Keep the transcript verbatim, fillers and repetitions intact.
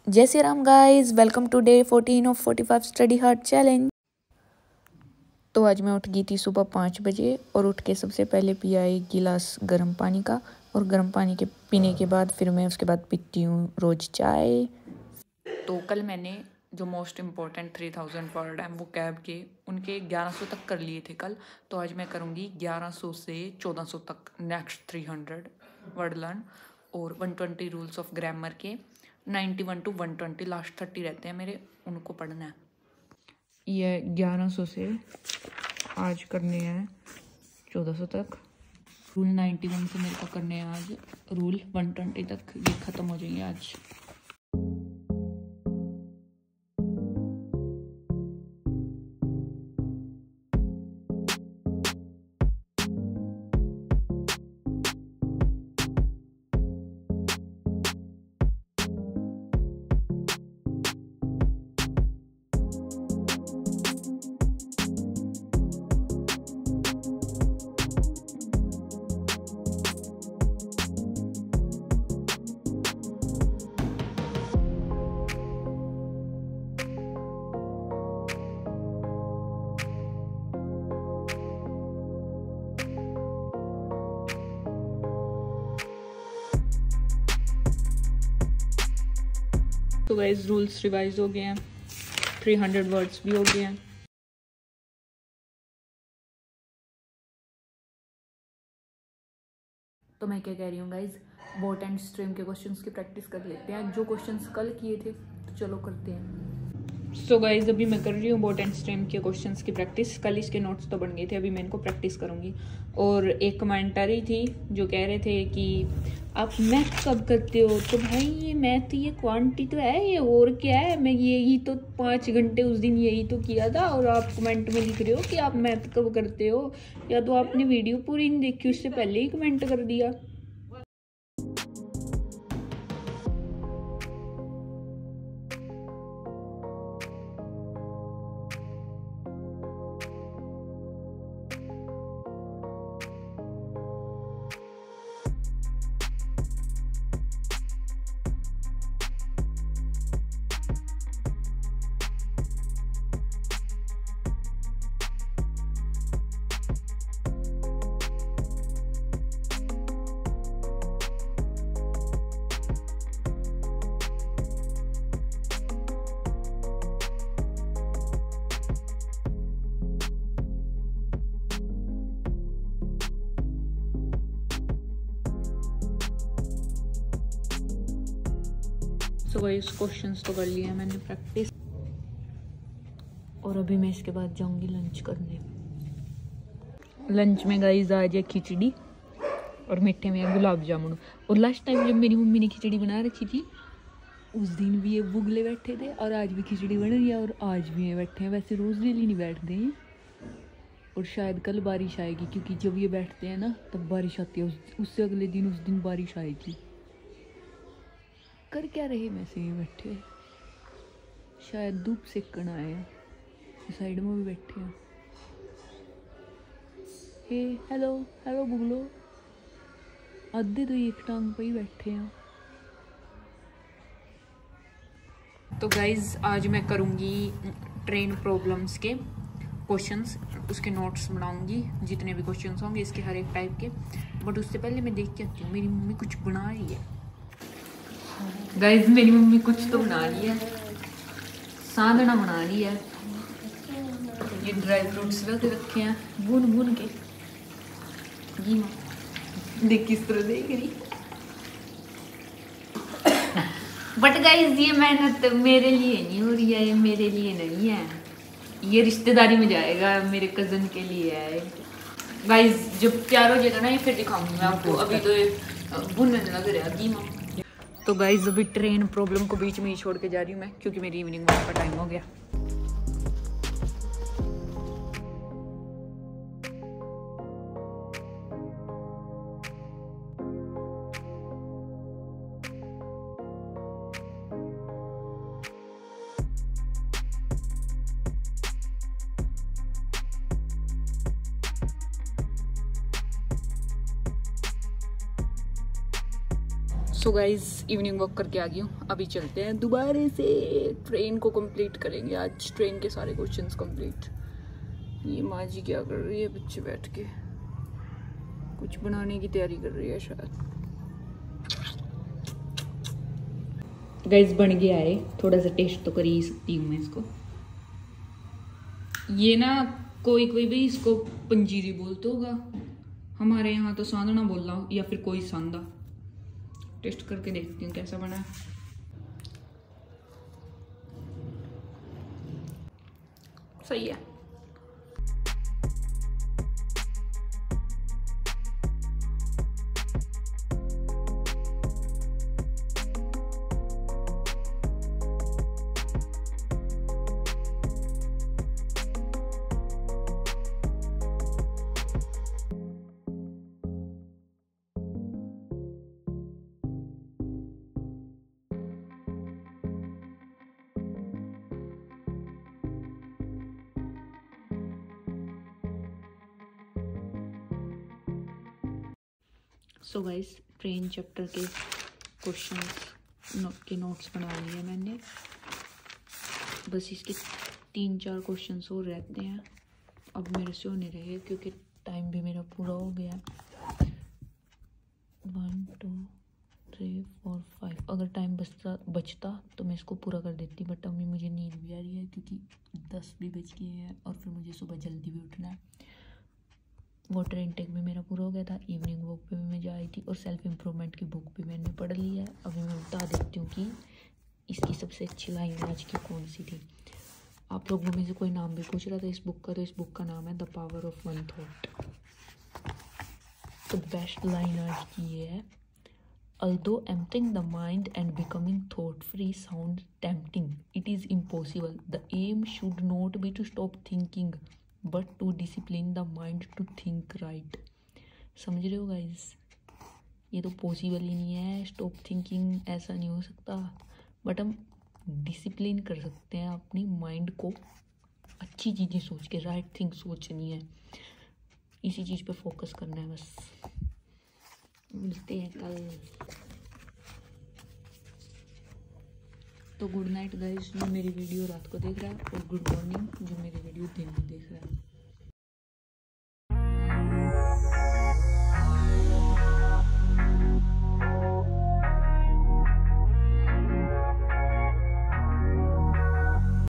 जय Shri Ram guys, welcome to day fourteen of forty five study hard challenge. तो आज मैं उठ गई थी सुबह पाँच बजे और उठ के सबसे पहले पिया एक गिलास गर्म पानी का। और गर्म पानी के पीने के बाद फिर मैं उसके बाद पीती हूँ रोज़ चाय। तो कल मैंने जो most important three thousand word हैं वो कैब के उनके ग्यारह सौ तक कर लिए थे कल। तो आज मैं करूँगी ग्यारह सौ से चौदह सौ तक next three hundred word learn. और one twenty rules of grammar के ninety one two one twenty last thirty रहते हैं मेरे, उनको पढ़ना है। ये ग्यारह सौ से आज करने हैं चौदह सौ तक। रूल नाइन्टी वन से मेरे को करने हैं आज रूल वन ट्वेंटी तक, ये ख़त्म हो जाएंगे आज। तो गाइस रूल्स रिवाइज हो गए हैं, थ्री हंड्रेड वर्ड्स भी हो गए हैं। तो मैं क्या कह रही हूँ गाइस, बोट एंड स्ट्रीम के क्वेश्चंस की प्रैक्टिस कर लेते हैं। जो क्वेश्चंस कल किए थे तो चलो करते हैं। सो so गाइज अभी मैं कर रही हूँ बोट एंड स्ट्रीम के क्वेश्चंस की प्रैक्टिस। कल इसके नोट्स तो बन गए थे, अभी मैं इनको प्रैक्टिस करूँगी। और एक कमेंट आ रही थी जो कह रहे थे कि आप मैथ कब करते हो। तो भाई ये मैथ, ये क्वांटिटी तो है, ये और क्या है। मैं यही तो पाँच घंटे उस दिन यही तो किया था और आप कमेंट में लिख रहे हो कि आप मैथ कब करते हो। या तो आपने वीडियो पूरी नहीं देखी, उससे पहले ही कमेंट कर दिया। सो गाइस क्वेश्चंस तो कर लिए हैं मैंने प्रैक्टिस, और अभी मैं इसके बाद जाऊंगी लंच करने। लंच में गाइस आज है खिचड़ी और मीठे में है गुलाब जामुन। और लास्ट टाइम जब मेरी मम्मी ने खिचड़ी बना रखी थी उस दिन भी ये बुगले बैठे थे और आज भी खिचड़ी बन रही है और आज भी ये बैठे हैं। वैसे रोज़ डेली नहीं बैठते हैं और शायद कल बारिश आएगी, क्योंकि जब ये बैठते हैं ना तब बारिश आती है। उस, उससे अगले दिन उस दिन बारिश आएगी। कर क्या रहे वैसे ही बैठे, शायद धूप सेकन आए हैं। साइड में भी बैठे हैं। हे हेलो हेलो बुगलो, आधे तो एक टांग पे ही बैठे हैं। तो गाइज आज मैं करूँगी ट्रेन प्रॉब्लम्स के क्वेश्चंस, उसके नोट्स बनाऊंगी जितने भी क्वेश्चंस होंगे इसके हर एक टाइप के। बट उससे पहले मैं देख के आती हूँ मेरी मम्मी कुछ बना रही है। गाइज मेरी मम्मी कुछ तो बना रही है, साधना बना रही है। ये ड्राई फ्रूट्स रख रखे हैं भून भून के। जी माँ देख किस तरह देख रही। बट गाइज ये मेहनत मेरे लिए नहीं हो रही है, ये मेरे लिए नहीं है, ये रिश्तेदारी में जाएगा, मेरे कजन के लिए है। गाइज जब प्यार हो जाएगा ना ये फिर दिखाऊंगी मैं आपको। अभी तो ये भूनने लग रहा है। जी माँ। तो गाइज अभी ट्रेन प्रॉब्लम को बीच में ही छोड़ के जा रही हूँ मैं, क्योंकि मेरी इवनिंग वॉक का टाइम हो गया। सो गाइज इवनिंग वॉक करके आ गई हूँ, अभी चलते हैं दोबारा से ट्रेन को कंप्लीट करेंगे। आज ट्रेन के सारे क्वेश्चंस कंप्लीट। ये माँ जी क्या कर रही है? बच्चे बैठ के कुछ बनाने की तैयारी कर रही है शायद। गाइज बन गया है, थोड़ा सा टेस्ट तो कर ही सकती हूँ मैं इसको। ये ना कोई कोई भी इसको पंजीरी बोलते होगा, हमारे यहाँ तो सांदना बोल रहा हूँ या फिर कोई सांदा। टेस्ट करके देखती हूँ कैसा बना। सही है। सो गाइस ट्रेन चैप्टर के क्वेश्चंस नो, के नोट्स बना लिए मैंने। बस इसके तीन चार क्वेश्चंस और रहते हैं, अब मेरे से होने रहे क्योंकि टाइम भी मेरा पूरा हो गया। One two three four five, अगर टाइम बचता बचता तो मैं इसको पूरा कर देती, बट अभी मुझे नींद भी आ रही है क्योंकि दस भी बज गए हैं और फिर मुझे सुबह जल्दी भी उठना है। वाटर इनटेक भी मेरा पूरा हो गया था, इवनिंग वॉक पे भी मैं जा रही थी और सेल्फ इम्प्रूवमेंट की बुक भी मैंने पढ़ ली है। अभी मैं बता देती हूँ कि इसकी सबसे अच्छी लाइन आज की कौन सी थी। आप लोगों में से कोई नाम भी पूछ रहा था इस बुक का, तो इस बुक का नाम है the power of one thought. तो बेस्ट लाइन आज की ये है, although emptying the mind and becoming thought free sounds tempting, it is impossible. The aim should not be to stop thinking but to discipline the mind to think right. समझ रहे हो guys? ये तो possible ही नहीं है, stop thinking ऐसा नहीं हो सकता, बट हम डिसिप्लिन कर सकते हैं अपनी माइंड को। अच्छी चीज़ें सोच के, राइट थिंग सोचनी है, इसी चीज़ पे फोकस करना है बस। मिलते हैं कल। तो गुड नाइट गाइस जो मेरी वीडियो रात को देख रहा है, और गुड मॉर्निंग जो मेरी वीडियो दिन में देख रहा है।